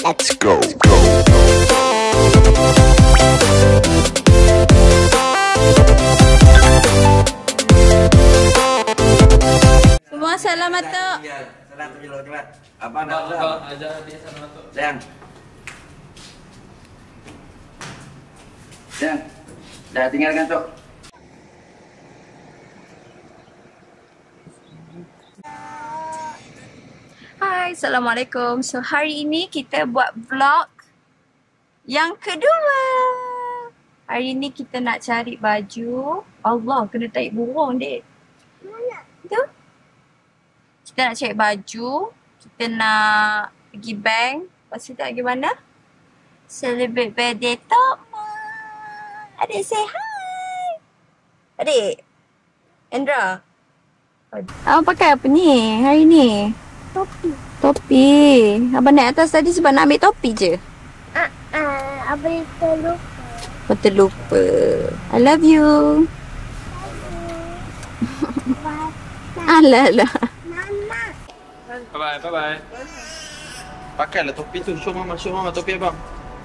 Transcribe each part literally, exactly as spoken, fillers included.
Let's go. Go. Semua selamat tok. Salam tu dulu cepat. Apa nak Abang ajar dia selamat tok. Sayang. Sayang. Dah tinggalkan tok. Hai, Assalamualaikum. So hari ini kita buat vlog yang kedua. Hari ini kita nak cari baju. Allah, kena tarik burung dek. Mana? Tu. Kita nak cari baju. Kita nak pergi bank. Lepas tu nak pergi mana? Celebrate birthday Tok Mak. Adik say hi. Adik. Andra. Abang pakai apa ni hari ni? Topi. Topi. Abang naik atas tadi sebab nak ambil topi je. Ah, ah, abang terlupa. Abang terlupa. I love you. Alah lah. Mama. Bye bye, bye bye. Pakailah topi tu. Show mama, show mama topi abang.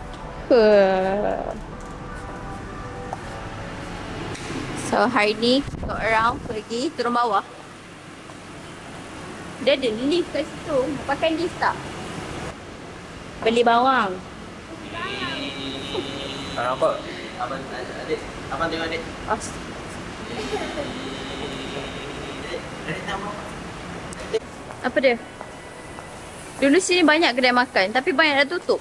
So hari ni kita orang pergi turun bawah. Dia ada lift kat situ. Mau pakai lift tak? Beli bawang. Barang apa? Abang adik. Abang tengok adik. As. Apa dia? Dulu sini banyak kedai makan tapi banyak dah tutup.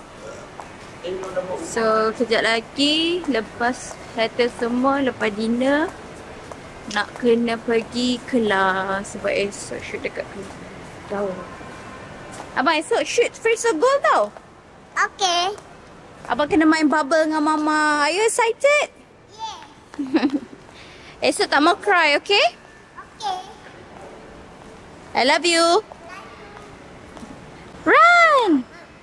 So kejap lagi lepas settle semua, lepas dinner nak kena pergi kelas sebab esok shoot dekat kelas. Tahu. Abang esok shoot Face of Gold tau. Okay. Abang kena main bubble dengan mama. Are you excited? Yeah. Esok tak mau cry, okay? Okay. I love you. Run!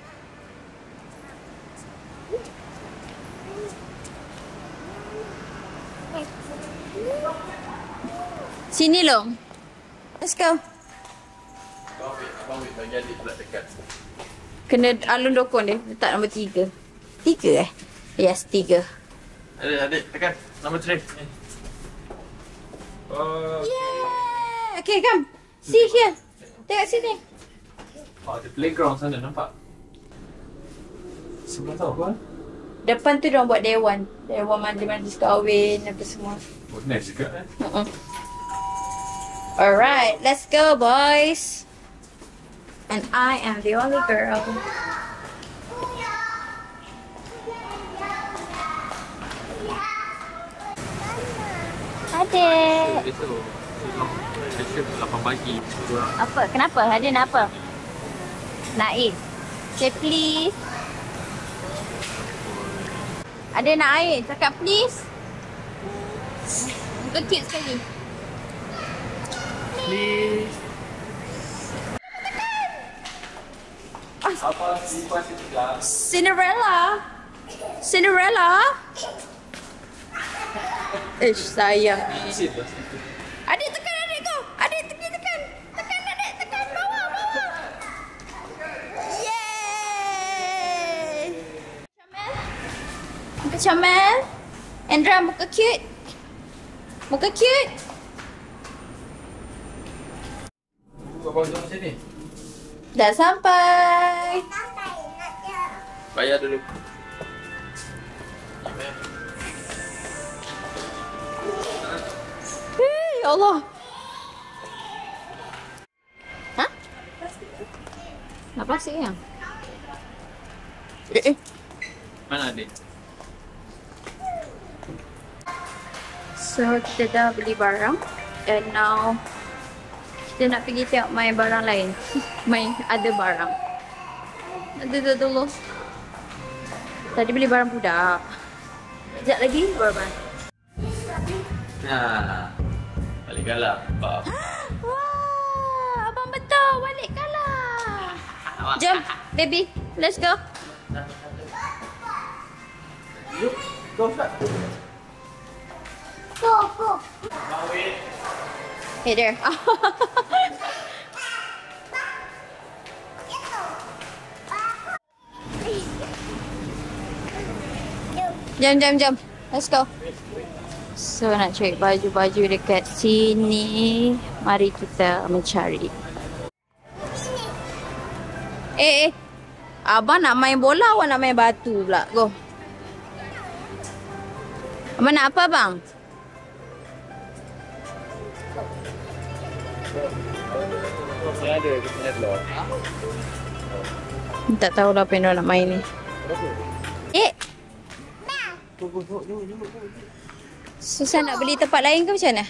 Sini long. Let's go. Kau ambil, abang ambil bagi adik pula dekat. Kena alun dokon dia. Letak nombor tiga. Tiga eh? Yes, tiga. Adik, adik tekan. Nombor tiga. Oh. Yeah! Okay, come. See here. Tengok sini. Oh, ada playground sana nampak. Sebelah tahu apa? Depan tu diorang buat dewan. Dewan majlis-majlis kahwin apa semua. Oh, nice juga eh. Uh-uh. Alright, let's go boys. And I am the only girl. Adik. Besok. Besok lapan pagi. Apa? Kenapa? Adik nak apa? Naik. Say please. Adik nak air. Cakap please. Muka cute sekali. Please. Apa sifat itu dah? Cinderella. Cinderella. Ish, sayang ni. Sip lah situ. Adik tekan adik kau. Adik tekan tekan. Tekan adik, tekan bawah bawah. Yeay. Comel. Muka comel. Andra muka cute. Muka cute. Abang tunggu sini. Dah sampai. Sampai nak dia. Bayar dulu. Hei, ya Allah. Hah? Nak plastik yang? Eh, eh. Mana adik? So, kita dah beli barang. And now, kita nak pergi tengok main barang lain. Main ada barang. Ada tu dulu. Tadi beli barang budak. Sekejap lagi, baru barang. Nah. Balik galak. Bab. Wah, abang betul. Balik kalah. Jom, baby. Let's go. Yuk, go start. Go, go. Hey there. Jom, jom, jom. Let's go. So, nak cari baju-baju dekat sini. Mari kita mencari. Eh, eh. Abang nak main bola, awak nak main batu pula. Go. Abang nak apa, bang? Saya ada, kita lihat loh. Tak tahu lah apa yang dia nak main ni. Eh. Susah nak beli tempat lain ke macam mana?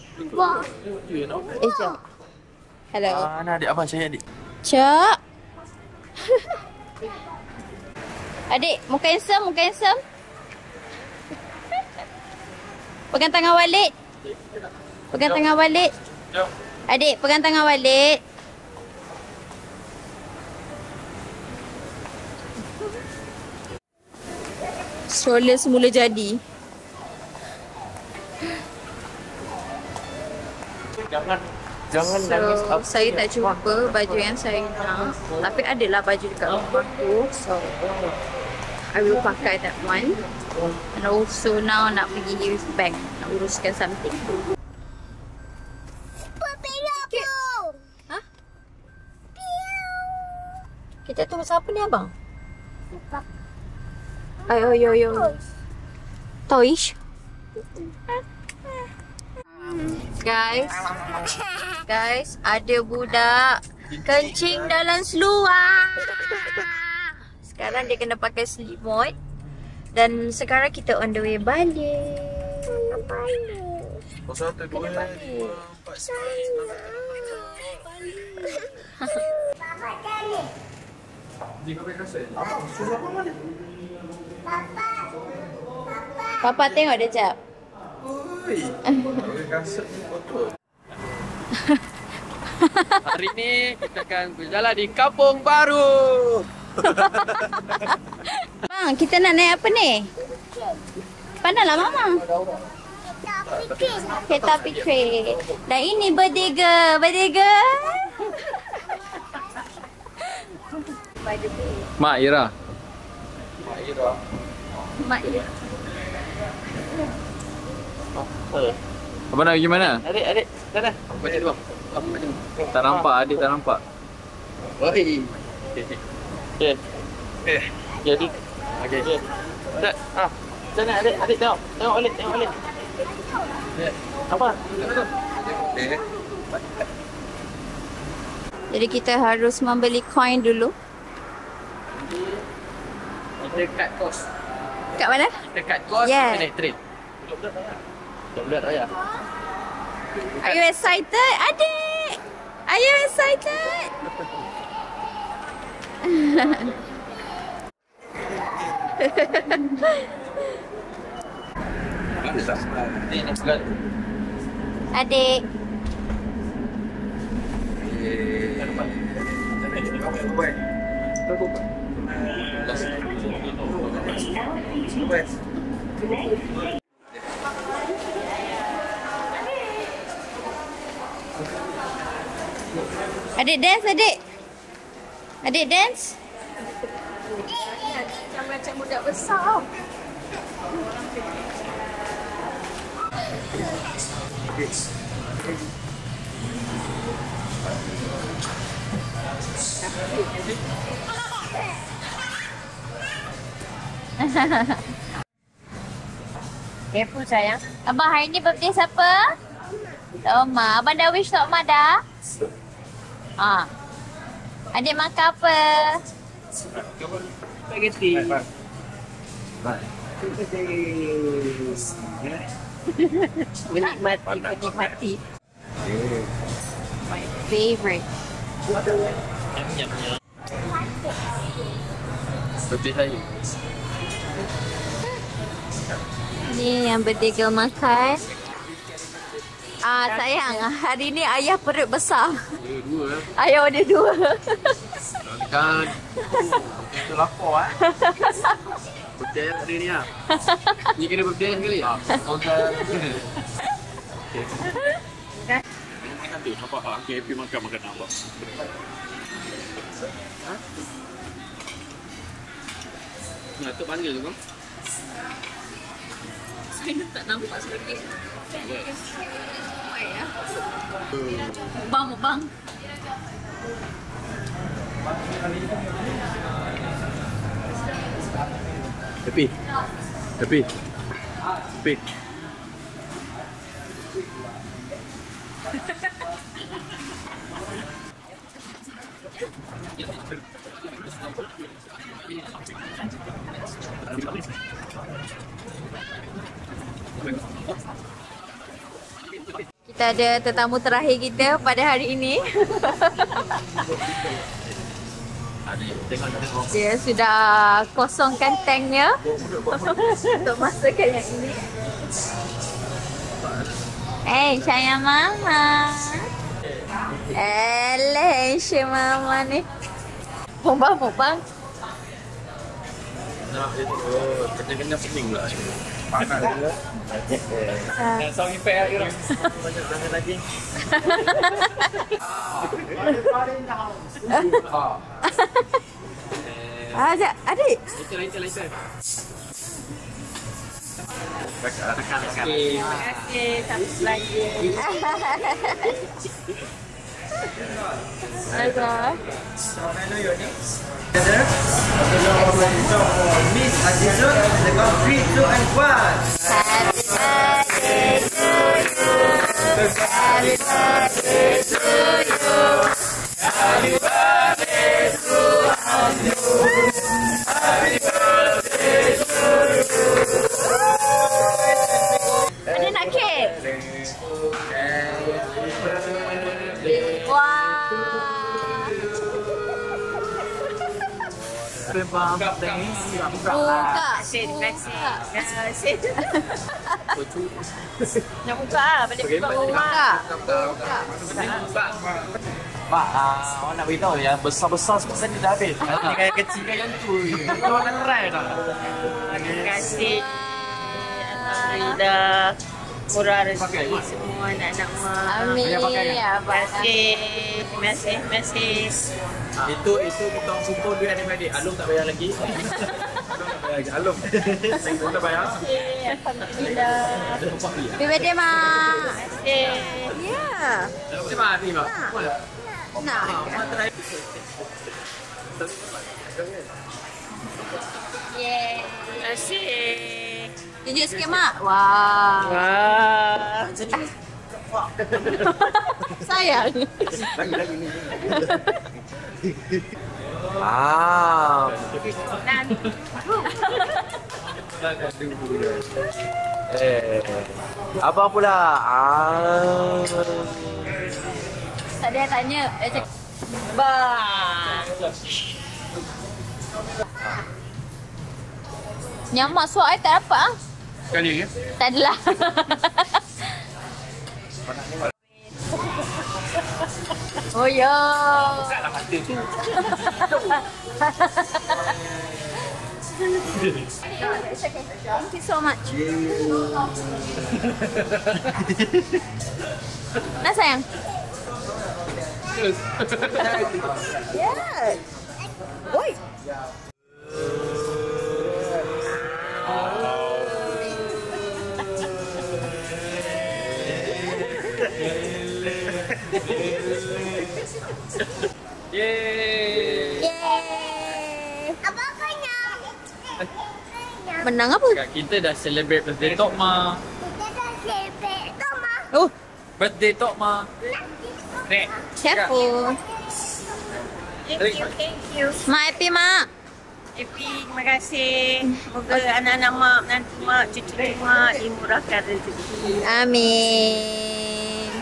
Eh, jom. Hello. Ah, nak adik abang saya adik. Cak. Adik, muka handsome, muka handsome. Pegang tangan Walid. Pegang tangan Walid. Jom. Adik, pegang tangan Walid. Stroller semula jadi. Jangan jangan So, nangis. saya tak jumpa baju yang saya nak. Tapi adalah baju dekat rumah tu. So, I will pakai that one. And also now nak pergi youth bank. Nak uruskan something. Ha? Kita tunggu siapa ni abang? Ayo, ayo, ayo. Toys. Guys, guys, ada budak kencing dalam seluar. Sekarang dia kena pakai selimut. Dan sekarang kita on the way balik. Pasal tu dua, dua, empat, sembilan. Jika kau rasa, apa susah apa mana? Papa tengok dia cap. Oi, kau rasa betul. Hari ni kita akan berjalan di Kampung Baru. Bang, kita nak naik apa ni? Pandanglah mama. Kereta api train. Dan ini bertiga, bertiga. Mak Ira. Mak Ira. Mak dia. Abang nak pergi mana? Adik, adik. Dah dah. Baca dulu bang. Tak nampak, adik tak nampak. Oi. Okey. Eh. Jadi. Okey. Okey. Dah. Ah. Macam mana adik? Adik tengok. Tengok balik, tengok balik. Apa? Okey. Jadi kita harus membeli coin dulu. Kita cut kos. Kat mana? Kita cut kos, Yeah. kita naik train. Jom lihat ayah. Are you excited, adik? Are you excited? Ni nak sekat. Adik. Adik dance, adik. Adik dance. Macam macam budak besar. Careful sayang. Abang, hari ni birthday siapa? Toma. Abang dah wish Tok Ma dah? Ah. Adik makan apa? Spaghetti. Menikmati, menikmati. My favorite. Birthday saya. Ni yang birthday girl makan. Ah, sayang. Hari ni ayah perut besar. Ya, dua lah. Ayah ada dua. Kan. Itu lapar eh. Birthday hari ni ah. Ni kena birthday sekali ah. Konten. Makan tu nampak ah. Okey, happy makan makan nampak. Ha? Nak tu panggil tu kan? Saya tak nampak sedikit. Bang, bang. Tepi. Tepi. Tepi. Kita ada tetamu terakhir kita pada hari ini. Dia sudah kosongkan tanknya untuk masukkan yang ini. Eh, saya mama. Eleh, saya mama ni. Mubang, mubang. Nak itu kena-kena pening pula. Panas dia. Eh, sound effect lagi orang. Banyak tangan lagi. Ah, jap, adik. Later, later, later. Tekan, tekan. Terima kasih. Satu lagi. Baiklah. Together. So for Miss Azizul, they go three, two, and one. Happy birthday to you. Happy birthday to you. Happy birthday to you. Happy birthday to you. Ada nak kek? Wah. Buka. Terima kasih. Terima kasih. Nak buka lah. Balik buka rumah. Buka. Mak, uh, awak nak beritahu yang besar-besar semua tadi dah habis. Yang yang kecil kan yang tu je. Awak nak try tak? Terima kasih. Alhamdulillah. Murah rezeki semua anak-anak mak. Amin. Terima kasih. Terima kasih. Terima kasih. Itu itu kita orang kumpul duit adik-adik. Alum tak bayar lagi. Alum tak bayar lagi. Alum. Saya pun tak bayar. Alhamdulillah. Happy birthday, Mak. Terima kasih. Ya. Macam mana ni, Mak? Nak. Mak try. Yeay. Terima kasih. Tunjuk sikit, Mak. Wah. Wah. Sayang. Lagi, lagi ni. Ah. Eh. Abang pula. Ah. Tak ada yang tanya. Dia cakap, Bah. nyamak suara I tak dapat ah. Sekali ya. Tak adalah. Oh ya. Taklah mata tu. Thank you so much. Nak sayang? Yeah. Oi. Yeay. Yeay. Apa kanya? Menang apa? Kita dah celebrate birthday Tok Ma. Kita dah celebrate tu, Ma. Oh, Birthday Tok Ma. Nek. careful. Thank you. Thank you. Mak happy, Mak. Happy, terima kasih. Semoga anak-anak mak, nanti mak, cucu mak dimurahkan rezeki. Amin.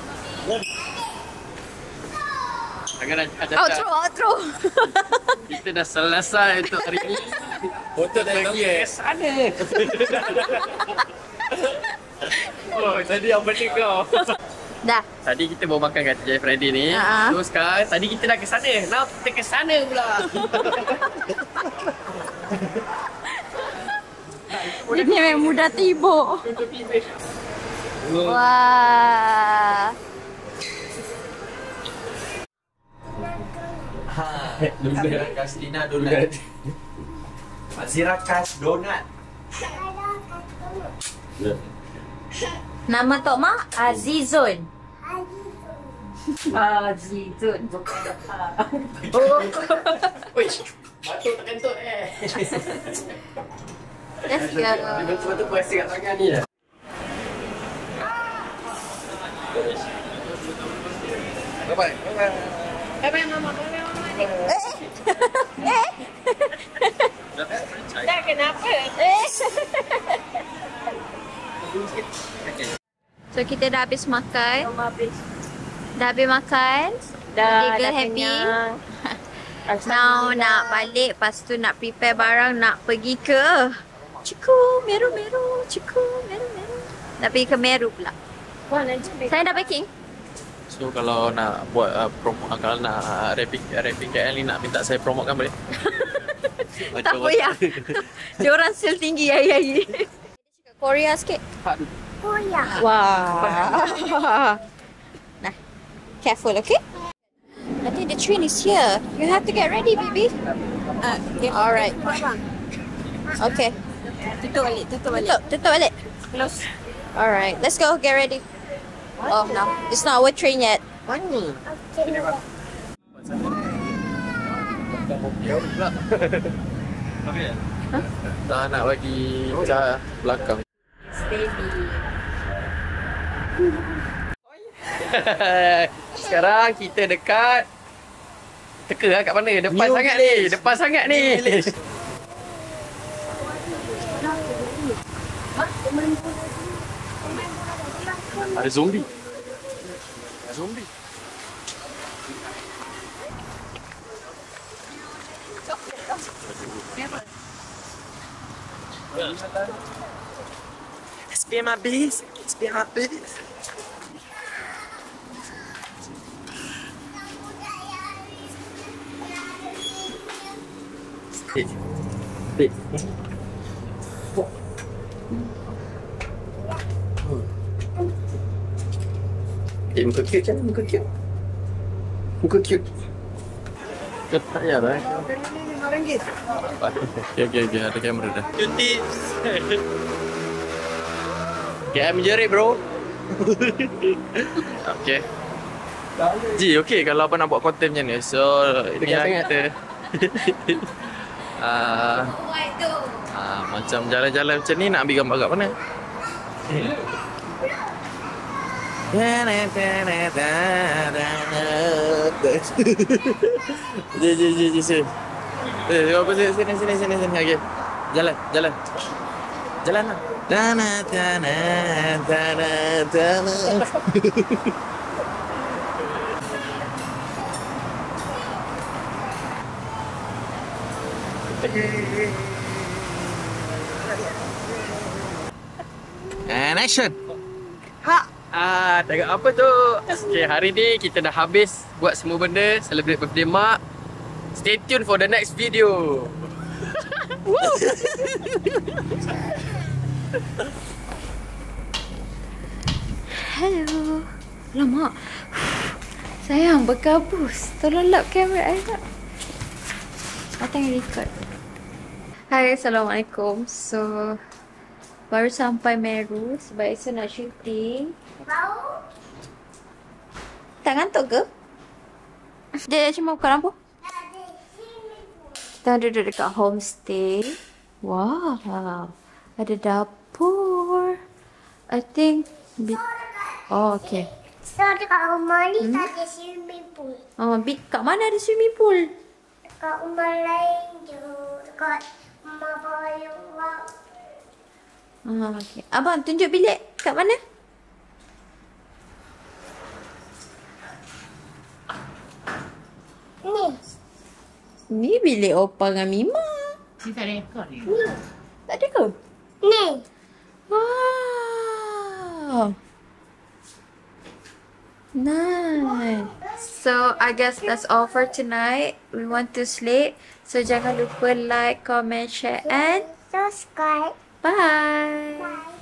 Jangan ada Outro, outro. kita dah selesai untuk hari ini. Foto dah lagi eh. Sana. Oh, tadi apa ni kau? Dah. Tadi kita baru makan kat Jai Friday ni. Ha. So sekarang tadi kita dah ke sana. Now kita ke sana pula. Dia ni memang mudah tiba. Wah. Ha, Mazira Kas Donat. Mazira Kas Donat. Nama Tok Mak Azizun. Azizun. Oh. Wih, batu tak kentut eh. Let's go. Dia betul-betul puasa kat tangan ni dah. Bye-bye. Bye-bye mama, bye-bye mama ni. Dah kenapa? So kita dah habis makan. Mama habis. Dah habis makan. Dah, Tiga dah happy. kenyang. Now nak balik, lepas tu nak prepare barang, nak pergi ke Ciku, Meru Meru, Ciku, Meru Meru. Nak pergi ke Meru pula. Wah, nanti Saya dah packing. So kalau nak buat uh, promo, uh, kalau nak uh, rapping, rapping K L ni nak minta saya promotekan boleh? Tak payah. Diorang sale tinggi hari-hari. Korea sikit. Oh ya. Wah. Nah, careful, okay? I think the train is here. You have to get ready, baby. Uh, okay. Alright. Okay. tutup balik, tutup balik. Tutup, tutup balik. Close. Alright, let's go. Get ready. Oh no, it's not our train yet. Mana? Tak nak bagi cah belakang. Steady. Sekarang kita dekat teka lah kat mana? Depan sangat ni. Depan sangat ni. Ada zombie. Zombie. It's been my base. It's been my base. Sit. Sit. Eh, muka cute macam mana? Muka cute. Muka cute. Kau tak payah lah. lima ringgit. Okay, okay, okay. Ada kamera dah. Cuti. K M jerit bro. Okay. Ji, okay kalau apa nak buat konten macam ni. So, ini lah kita. Ah, uh, macam jalan-jalan macam ni nak ambil gambar kat mana? Ji ji ji ji sini. Eh, apa sini sini sini sini sini okey. Jalan, jalan. Jalan lah. Dana dana dana dana. And action. Ha. Ah, tengok apa tu? Okay, hari ni kita dah habis buat semua benda celebrate birthday mak. Stay tune for the next video. Hello. Lama. Sayang, berkabus. Tolong lap kamera I tak? I tengah record. Hai, Assalamualaikum. So, baru sampai Meru sebab esok nak syuting. Bau. Tak ngantuk ke? Dia cuma buka lampu. Kita duduk dekat homestay. Wow. Ada dapur. I think... Oh, okay. So, dekat rumah ni tak ada swimming pool. Oh, big. Kat mana ada swimming pool? Dekat rumah lain je. Dekat rumah bawah luar. Ah, okay. Abang, tunjuk bilik kat mana? Ni. Ni bilik Opa dengan Mima. Ni tak rekod ni. Tak ada ke? Ni. Wow. Nice. So, I guess that's all for tonight. We want to sleep. So, jangan lupa like, comment, share and Subscribe. bye. Bye.